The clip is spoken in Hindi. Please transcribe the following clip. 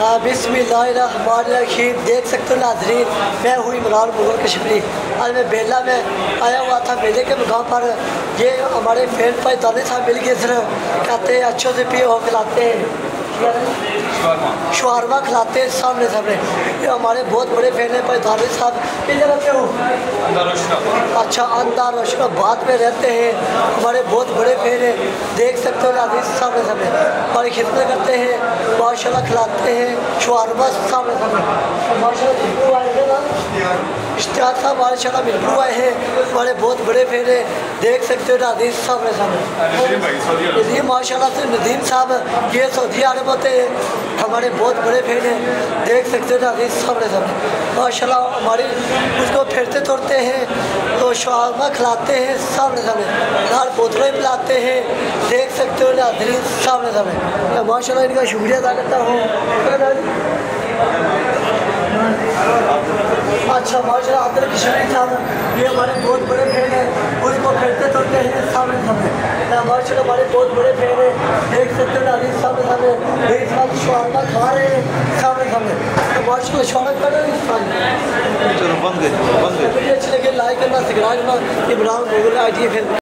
बिस्मिल्लाहिर्रहमानिर्रहीम। देख सकते हो नाज़रीन, मैं हूँ इमरान मुगल कश्मीरी। आज मैं बेला में आया हुआ था। मेले के मुकाम पर ये हमारे फैन भाई दाने साहब मिल गए। सर कहते हैं अच्छे से पिए हो खिलाते हैं, शवारमा खिलाते हैं सामने सामने। ये हमारे बहुत बड़े फैन हैं भाई दाने साहब। किस जगह पे हो? अच्छा, अंदर रोशनाबाद में रहते हैं। हमारे बहुत बड़े फैन हैं, देख सकते हो नाज़रीन सामने सामने। हमारी खिदमत करते हैं, माशाल्लाह खिलाते हैं शवारमा सामने सामने। इश्तियाक साहब माशाल्लाह मिलू आए हैं, हमारे बहुत बड़े फैन हैं, देख सकते हो नाज़रीन सामने सामने। ये माशाल्लाह से नदीम साहब ये सऊदी अरब होते हैं, हमारे बहुत बड़े फैन हैं, देख सकते हो नाज़रीन सामने सामने। माशाल्लाह हमारी उसको फिरते तोड़ते हैं तो शवारमा खिलाते हैं सामने सामने, लाल बोतलें पिलाते हैं, देख सकते हो नाज़रीन सामने सामने। माशाल्लाह इनका शुक्रिया अदा करता हूँ। अच्छा माशाल्लाह आदर किशोरी साहब ये हमारे बहुत बड़े फैन हैं, उसको फिरते तोड़ते हैं सामने सामने। माशाल्लाह हमारे बहुत बड़े फैन हैं, देख सकते हो नाज़रीन सामने सामने। एक साथ शवारमा खा रहे हैं सामने सामने। तो माशाल्लाह शवारमा कर रहे हैं। चलो बंद गए। अच्छे लगे लाइक करना, सब्सक्राइब करना। इमरान मुगल आई डी फिर